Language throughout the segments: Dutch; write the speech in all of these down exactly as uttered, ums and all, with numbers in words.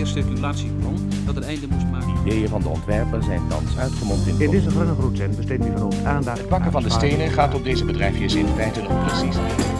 meer circulatieplan dat een einde moest maken. De ideeën van de ontwerper zijn thans uitgemond in... In deze Vrangenbroedzend besteden we van ons aandacht... Het pakken van de stenen gaat op deze bedrijfjes in feite nog precies.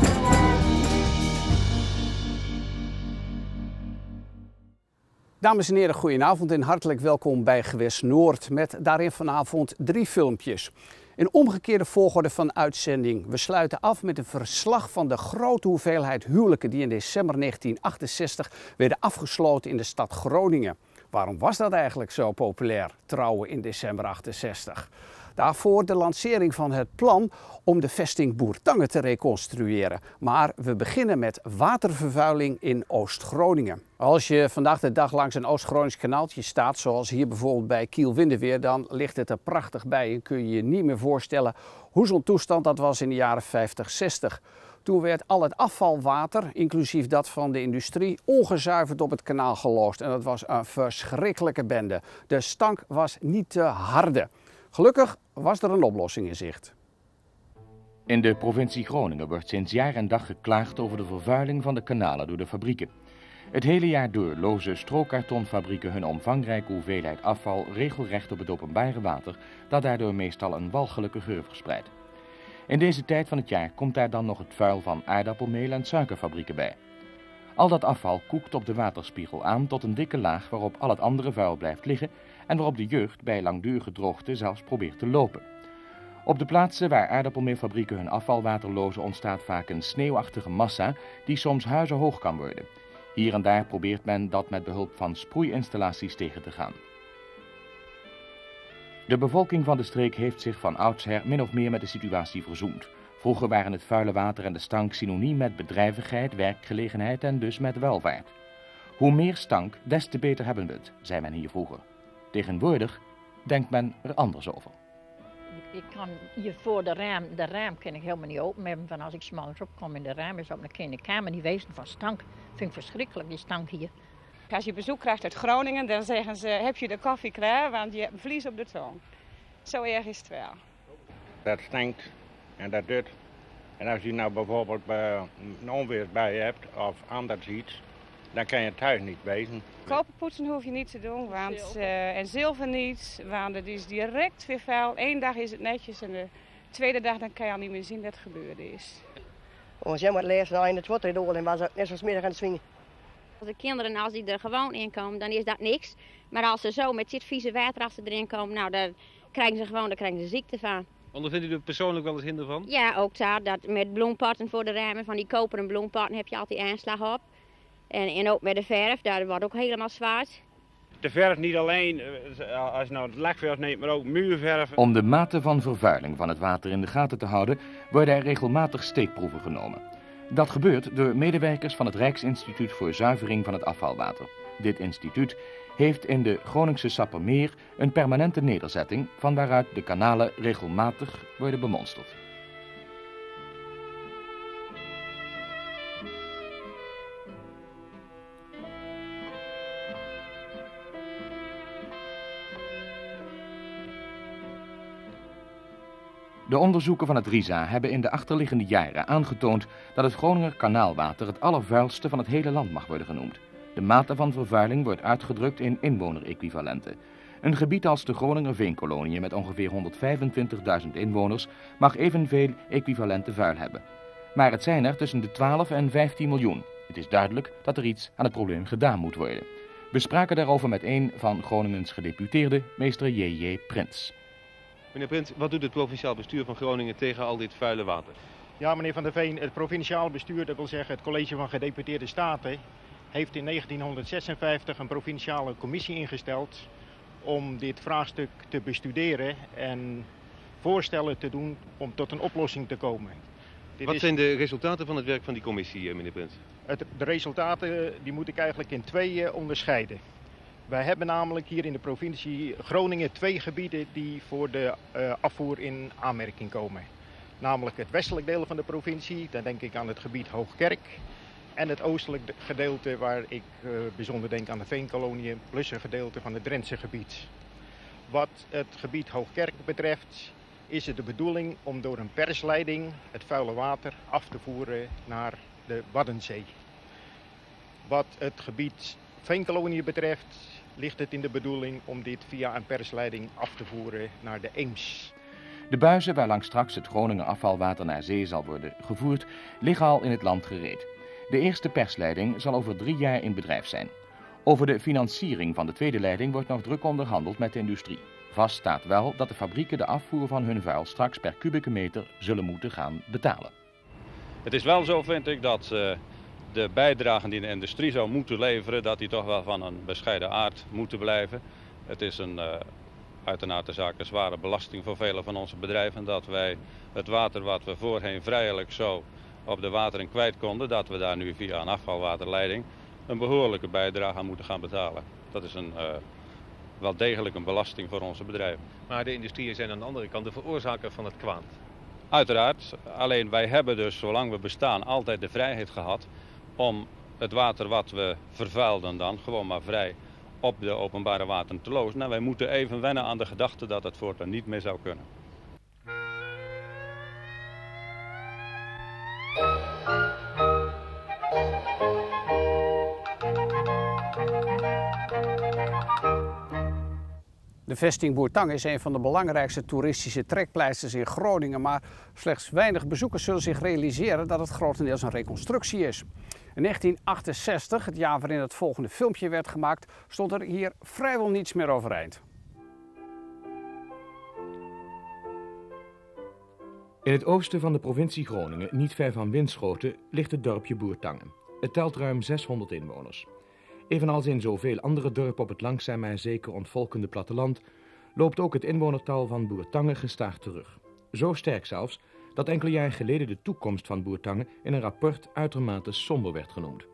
Dames en heren, goedenavond en hartelijk welkom bij Gewest Noord met daarin vanavond drie filmpjes. In omgekeerde volgorde van uitzending. We sluiten af met een verslag van de grote hoeveelheid huwelijken die in december negentien achtenzestig werden afgesloten in de stad Groningen. Waarom was dat eigenlijk zo populair, trouwen in december achtenzestig? Daarvoor de lancering van het plan om de vesting Bourtange te reconstrueren. Maar we beginnen met watervervuiling in Oost-Groningen. Als je vandaag de dag langs een Oost-Gronings kanaaltje staat, zoals hier bijvoorbeeld bij Kiel-Windeweer, dan ligt het er prachtig bij en kun je je niet meer voorstellen hoe zo'n toestand dat was in de jaren vijftig, zestig. Toen werd al het afvalwater, inclusief dat van de industrie, ongezuiverd op het kanaal geloosd. En dat was een verschrikkelijke bende. De stank was niet te harde. Gelukkig was er een oplossing in zicht. In de provincie Groningen wordt sinds jaar en dag geklaagd over de vervuiling van de kanalen door de fabrieken. Het hele jaar door lozen strookkartonfabrieken hun omvangrijke hoeveelheid afval regelrecht op het openbare water, dat daardoor meestal een walgelijke geur verspreidt. In deze tijd van het jaar komt daar dan nog het vuil van aardappelmeel en suikerfabrieken bij. Al dat afval koekt op de waterspiegel aan tot een dikke laag waarop al het andere vuil blijft liggen en waarop de jeugd bij langdurige droogte zelfs probeert te lopen. Op de plaatsen waar aardappelmeelfabrieken hun afvalwater lozen ontstaat vaak een sneeuwachtige massa die soms huizenhoog kan worden. Hier en daar probeert men dat met behulp van sproeiinstallaties tegen te gaan. De bevolking van de streek heeft zich van oudsher min of meer met de situatie verzoend. Vroeger waren het vuile water en de stank synoniem met bedrijvigheid, werkgelegenheid en dus met welvaart. Hoe meer stank, des te beter hebben we het, zei men hier vroeger. Tegenwoordig denkt men er anders over. Ik kan hier voor de raam, de raam kan ik helemaal niet open hebben van als ik 's morgens opkom en de raam is op, dan kan de kamer niet wezen van stank. Vind ik verschrikkelijk, die stank hier. Als je bezoek krijgt uit Groningen, dan zeggen ze, heb je de koffie klaar, want je hebt een vlies op de tong. Zo erg is het wel. Dat stinkt en dat doet. En als je nou bijvoorbeeld een onweersbui hebt of anders iets, dan kan je thuis niet wezen. Koperpoetsen hoef je niet te doen, want, uh, en zilver niet, want het is direct weer vuil. Eén dag is het netjes en de tweede dag dan kan je al niet meer zien dat het gebeurd is. Als jij moet lezen nou in het water door en was het net zoals middag aan het swingen. Als de kinderen, als die er gewoon in komen, dan is dat niks. Maar als ze zo met dit vieze water als ze erin komen, nou, dan krijgen ze gewoon, dan krijgen ze ziekte van. Ondervindt u er persoonlijk wel eens hinder van? Ja, ook zo, dat met bloempotten voor de ramen, van die koperen bloempotten heb je altijd aanslag op. En, en ook met de verf, daar wordt ook helemaal zwart. De verf niet alleen, als je nou het lakverf neemt, maar ook muurverf. Om de mate van vervuiling van het water in de gaten te houden, worden er regelmatig steekproeven genomen. Dat gebeurt door medewerkers van het Rijksinstituut voor Zuivering van het Afvalwater. Dit instituut heeft in de Groningse Sappemeer een permanente nederzetting van waaruit de kanalen regelmatig worden bemonsterd. De onderzoeken van het RISA hebben in de achterliggende jaren aangetoond dat het Groninger kanaalwater het allervuilste van het hele land mag worden genoemd. De mate van vervuiling wordt uitgedrukt in inwonerequivalenten. Een gebied als de Groninger Veenkoloniën met ongeveer honderdvijfentwintigduizend inwoners mag evenveel equivalenten vuil hebben. Maar het zijn er tussen de twaalf en vijftien miljoen. Het is duidelijk dat er iets aan het probleem gedaan moet worden. We spraken daarover met een van Groningens gedeputeerden, meester J J Prins. Meneer Prins, wat doet het provinciaal bestuur van Groningen tegen al dit vuile water? Ja, meneer Van der Veen, het provinciaal bestuur, dat wil zeggen het college van gedeputeerde staten, heeft in negentienhonderdzesenvijftig een provinciale commissie ingesteld om dit vraagstuk te bestuderen en voorstellen te doen om tot een oplossing te komen. Dit Wat is... zijn de resultaten van het werk van die commissie, meneer Prins? Het, de resultaten die moet ik eigenlijk in twee uh, onderscheiden. Wij hebben namelijk hier in de provincie Groningen twee gebieden die voor de uh, afvoer in aanmerking komen. Namelijk het westelijk deel van de provincie, dan denk ik aan het gebied Hoogkerk. En het oostelijk gedeelte waar ik uh, bijzonder denk aan de Veenkoloniën, plus een gedeelte van het Drentse gebied. Wat het gebied Hoogkerk betreft is het de bedoeling om door een persleiding het vuile water af te voeren naar de Waddenzee. Wat het gebied veenkoloniën betreft ligt het in de bedoeling om dit via een persleiding af te voeren naar de Eems. De buizen waarlangs straks het Groninger afvalwater naar zee zal worden gevoerd, liggen al in het land gereed. De eerste persleiding zal over drie jaar in bedrijf zijn. Over de financiering van de tweede leiding wordt nog druk onderhandeld met de industrie. Vast staat wel dat de fabrieken de afvoer van hun vuil straks per kubieke meter zullen moeten gaan betalen. Het is wel zo, vind ik, dat uh, de bijdragen die de industrie zou moeten leveren, dat die toch wel van een bescheiden aard moeten blijven. Het is een, uh, uiteraard de zaak een zware belasting voor vele van onze bedrijven, dat wij het water wat we voorheen vrijelijk zo op de watering kwijt konden, dat we daar nu via een afvalwaterleiding een behoorlijke bijdrage aan moeten gaan betalen. Dat is een, uh, wel degelijk een belasting voor onze bedrijven. Maar de industrieën zijn aan de andere kant de veroorzaker van het kwaad. Uiteraard, alleen wij hebben dus, zolang we bestaan, altijd de vrijheid gehad om het water wat we vervuilden dan gewoon maar vrij op de openbare wateren te lozen. En wij moeten even wennen aan de gedachte dat het voortaan niet meer zou kunnen. De vesting Bourtange is een van de belangrijkste toeristische trekpleisters in Groningen, maar slechts weinig bezoekers zullen zich realiseren dat het grotendeels een reconstructie is. In negentien achtenzestig, het jaar waarin het volgende filmpje werd gemaakt, stond er hier vrijwel niets meer overeind. In het oosten van de provincie Groningen, niet ver van Winschoten, ligt het dorpje Bourtange. Het telt ruim zeshonderd inwoners. Evenals in zoveel andere dorpen op het langzaam maar zeker ontvolkende platteland, loopt ook het inwonertal van Bourtange gestaag terug. Zo sterk zelfs, dat enkele jaren geleden de toekomst van Bourtange in een rapport uitermate somber werd genoemd.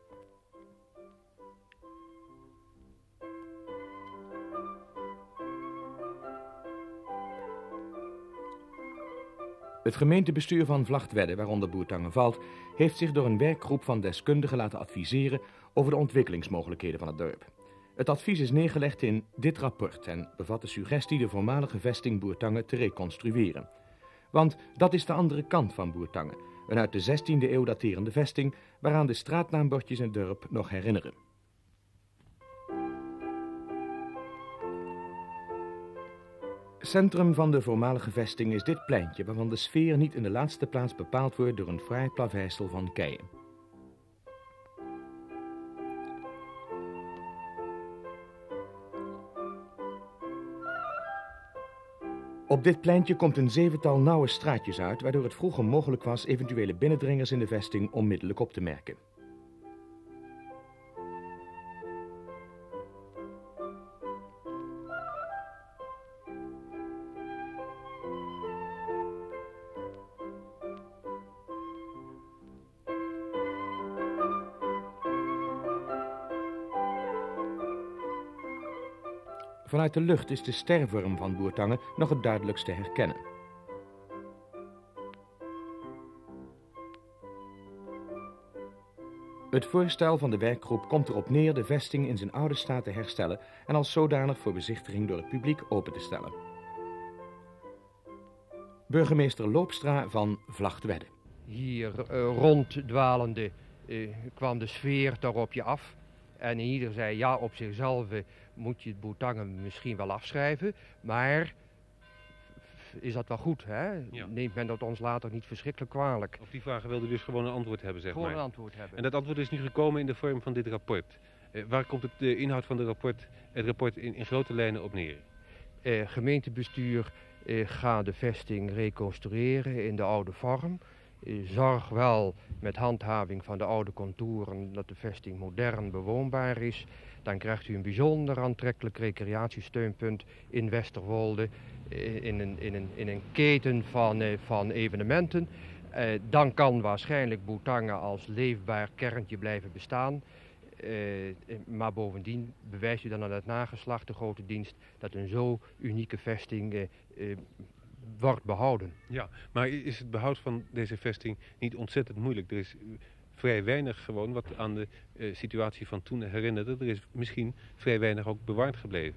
Het gemeentebestuur van Vlagtwedde, waaronder Bourtange valt, heeft zich door een werkgroep van deskundigen laten adviseren over de ontwikkelingsmogelijkheden van het dorp. Het advies is neergelegd in dit rapport en bevat de suggestie de voormalige vesting Bourtange te reconstrueren. Want dat is de andere kant van Bourtange, een uit de zestiende eeuw daterende vesting waaraan de straatnaambordjes in het dorp nog herinneren. Centrum van de voormalige vesting is dit pleintje, waarvan de sfeer niet in de laatste plaats bepaald wordt door een fraai plaveisel van keien. Op dit pleintje komt een zevental nauwe straatjes uit, waardoor het vroeger mogelijk was eventuele binnendringers in de vesting onmiddellijk op te merken. Vanuit de lucht is de stervorm van Bourtange nog het duidelijkst te herkennen. Het voorstel van de werkgroep komt erop neer de vesting in zijn oude staat te herstellen en als zodanig voor bezichtiging door het publiek open te stellen. Burgemeester Loopstra van Vlagtwedde. Hier uh, ronddwalende uh, kwam de sfeer toch op je af. En ieder zei, ja, op zichzelf uh, moet je het Bourtange misschien wel afschrijven, maar is dat wel goed, hè? Ja. Neemt men dat ons later niet verschrikkelijk kwalijk? Op die vragen wilde dus gewoon een antwoord hebben, zeg gewoon maar. een antwoord hebben. En dat antwoord is nu gekomen in de vorm van dit rapport. Uh, waar komt het, de inhoud van de rapport, het rapport in, in grote lijnen op neer? Uh, gemeentebestuur uh, gaat de vesting reconstrueren in de oude vorm. Uh, zorg wel met handhaving van de oude contouren dat de vesting modern bewoonbaar is. Dan krijgt u een bijzonder aantrekkelijk recreatiesteunpunt in Westerwolde. Uh, in, een, in, een, in een keten van, uh, van evenementen. Uh, dan kan waarschijnlijk Bourtange als leefbaar kerntje blijven bestaan. Uh, maar bovendien bewijst u dan aan het nageslacht de grote dienst dat een zo unieke vesting uh, uh, wordt behouden. Ja, maar is het behoud van deze vesting niet ontzettend moeilijk? Er is vrij weinig gewoon wat aan de uh, situatie van toen herinnerde. Er is misschien vrij weinig ook bewaard gebleven.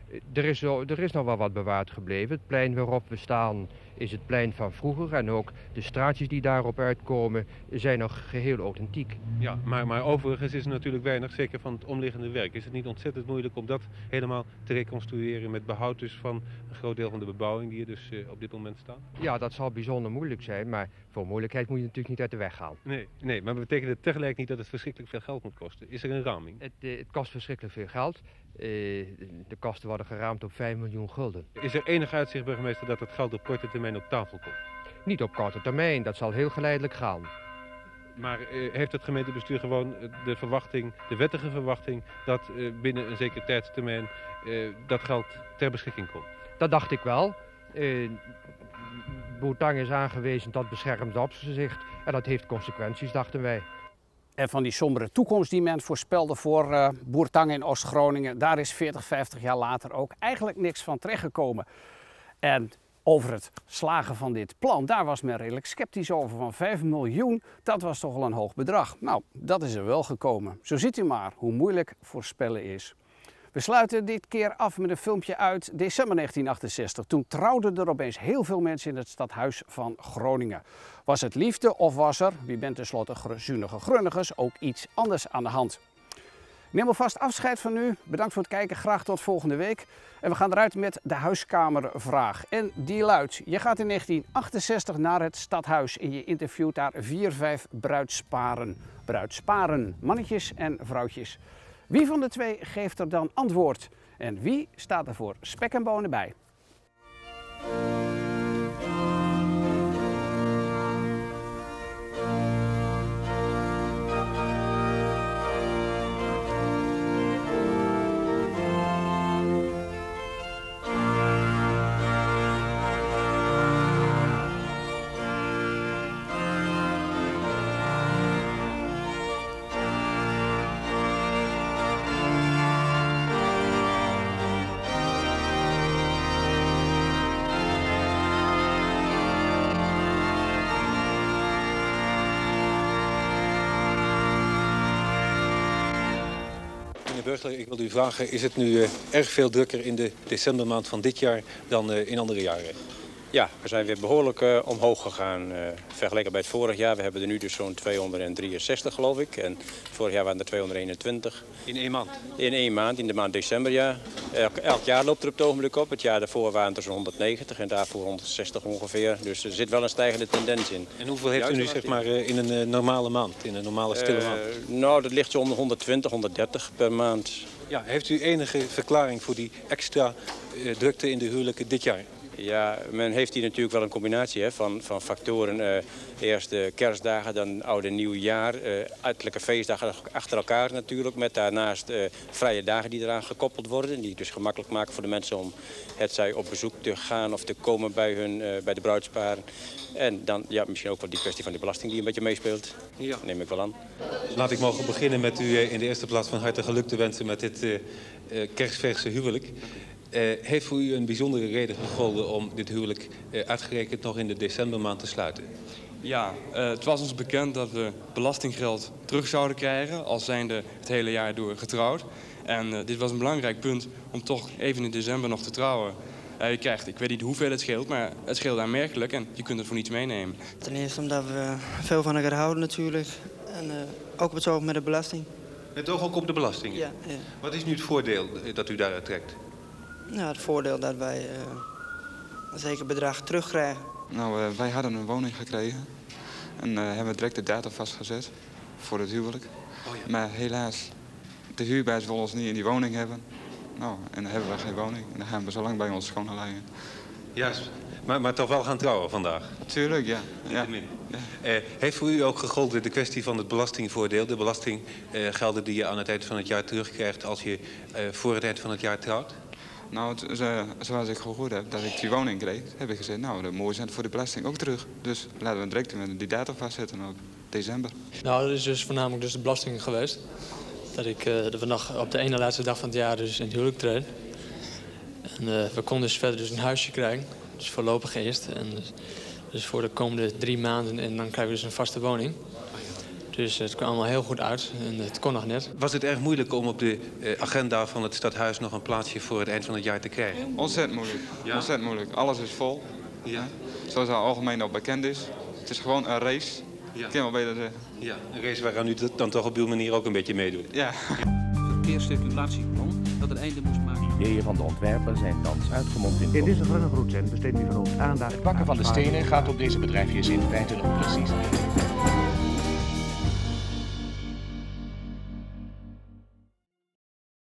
Er is, er is nog wel wat bewaard gebleven. Het plein waarop we staan is het plein van vroeger. En ook de straatjes die daarop uitkomen zijn nog geheel authentiek. Ja, maar, maar overigens is er natuurlijk weinig, zeker van het omliggende werk. Is het niet ontzettend moeilijk om dat helemaal te reconstrueren met behoud dus van een groot deel van de bebouwing die er dus uh, op dit moment staat? Ja, dat zal bijzonder moeilijk zijn, maar voor moeilijkheid moet je natuurlijk niet uit de weg gaan. Nee, nee, maar betekent het tegelijk niet dat het verschrikkelijk veel geld moet kosten? Is er een raming? Het, uh, het kost verschrikkelijk veel geld. Uh, de kosten worden geraamd op vijf miljoen gulden. Is er enig uitzicht, burgemeester, dat het geld op korte termijn op tafel komt? Niet op korte termijn, dat zal heel geleidelijk gaan. Maar uh, heeft het gemeentebestuur gewoon de verwachting, de wettige verwachting, dat uh, binnen een zekere tijdstermijn uh, dat geld ter beschikking komt? Dat dacht ik wel. Uh, Boertang is aangewezen tot beschermd opzicht en dat heeft consequenties, dachten wij. En van die sombere toekomst die men voorspelde voor uh, Boertang in Oost-Groningen, daar is veertig, vijftig jaar later ook eigenlijk niks van terechtgekomen. En over het slagen van dit plan, daar was men redelijk sceptisch over. Van vijf miljoen, dat was toch wel een hoog bedrag. Nou, dat is er wel gekomen. Zo ziet u maar hoe moeilijk voorspellen is. We sluiten dit keer af met een filmpje uit december negentien achtenzestig. Toen trouwden er opeens heel veel mensen in het stadhuis van Groningen. Was het liefde of was er, wie bent tenslotte zunige grunnigers, ook iets anders aan de hand? Ik neem alvast afscheid van u. Bedankt voor het kijken. Graag tot volgende week. En we gaan eruit met de huiskamervraag. En die luidt: je gaat in negentien achtenzestig naar het stadhuis en je interviewt daar vier, vijf bruidsparen. Bruidsparen, mannetjes en vrouwtjes. Wie van de twee geeft er dan antwoord? En wie staat er voor spek en bonen bij? Burgler, ik wil u vragen, is het nu uh, erg veel drukker in de decembermaand van dit jaar dan uh, in andere jaren? Ja, we zijn weer behoorlijk uh, omhoog gegaan uh, vergeleken bij het vorig jaar. We hebben er nu dus zo'n tweehonderddrieënzestig geloof ik. En vorig jaar waren er tweehonderdeenentwintig. In één maand? In één maand, in de maand december, ja. Elk, elk jaar loopt er op het ogenblik op. Het jaar daarvoor waren er zo'n honderdnegentig en daarvoor honderdzestig ongeveer. Dus er zit wel een stijgende tendens in. En hoeveel heeft u nu zeg maar uh, in een uh, normale maand, in een normale stille maand? Uh, nou, dat ligt zo om de honderdtwintig, honderddertig per maand. Ja, heeft u enige verklaring voor die extra uh, drukte in de huwelijken dit jaar? Ja, men heeft hier natuurlijk wel een combinatie hè, van, van factoren. Uh, eerst de kerstdagen, dan oud en nieuw jaar. Uh, uiterlijke feestdagen achter elkaar natuurlijk. Met daarnaast uh, vrije dagen die eraan gekoppeld worden. Die dus gemakkelijk maken voor de mensen om het zij op bezoek te gaan of te komen bij, hun, uh, bij de bruidsparen. En dan ja, misschien ook wel die kwestie van de belasting die een beetje meespeelt. Ja. Dat neem ik wel aan. Laat ik mogen beginnen met u uh, in de eerste plaats van harte geluk te wensen met dit uh, uh, kerstverse huwelijk. Uh, heeft voor u een bijzondere reden gegolden om dit huwelijk uh, uitgerekend nog in de decembermaand te sluiten? Ja, uh, het was ons bekend dat we belastinggeld terug zouden krijgen, al zijnde het hele jaar door getrouwd. En uh, dit was een belangrijk punt om toch even in december nog te trouwen. Uh, je krijgt, ik weet niet hoeveel het scheelt, maar het scheelt aanmerkelijk en je kunt het voor niets meenemen. Ten eerste omdat we veel van elkaar houden natuurlijk. En uh, ook wat zo met de belasting. Met oog ook op de belasting? Ja, ja. Wat is nu het voordeel dat u daaruit trekt? Nou, het voordeel dat wij uh, een zeker bedrag terugkrijgen. Nou, uh, wij hadden een woning gekregen. En uh, hebben direct de datum vastgezet voor het huwelijk. Oh ja. Maar helaas, de huurbaas wil ons niet in die woning hebben. Nou, en dan hebben we geen woning. En dan gaan we zo lang bij ons schoon liggen. Juist. Maar, maar toch wel gaan trouwen vandaag? Tuurlijk, ja. ja. ja. Uh, heeft voor u ook gegolden de kwestie van het belastingvoordeel? De belastinggelden uh, die je aan het eind van het jaar terugkrijgt als je uh, voor het eind van het jaar trouwt? Nou, het, uh, zoals ik gehoord heb dat ik die woning kreeg, heb ik gezegd, nou, dat mooi zijn voor de belasting ook terug. Dus laten we direct met die datum vastzetten op december. Nou, dat is dus voornamelijk dus de belasting geweest. Dat ik uh, dat we nog op de ene laatste dag van het jaar dus in het huwelijk treed. En uh, we konden dus verder dus een huisje krijgen, dus voorlopig eerst. En dus, dus voor de komende drie maanden en dan krijgen we dus een vaste woning. Dus het kwam allemaal heel goed uit en het kon nog net. Was het erg moeilijk om op de uh, agenda van het stadhuis nog een plaatsje voor het eind van het jaar te krijgen? Ontzettend moeilijk. Ja? Ontzettend moeilijk. Alles is vol. Ja. Zoals het algemeen al bekend is. Het is gewoon een race. Ja. Ik kan wel beter zeggen. Ja, een race waaraan u dan toch op uw manier ook een beetje meedoet. Ja. Verkeerscirculatieplan dat een einde moest maken. De ideeën van de ontwerper zijn thans uitgemond in... In deze groene route besteden we van ons aandacht. Het pakken van de stenen gaat op deze bedrijfjes in feite nog precies.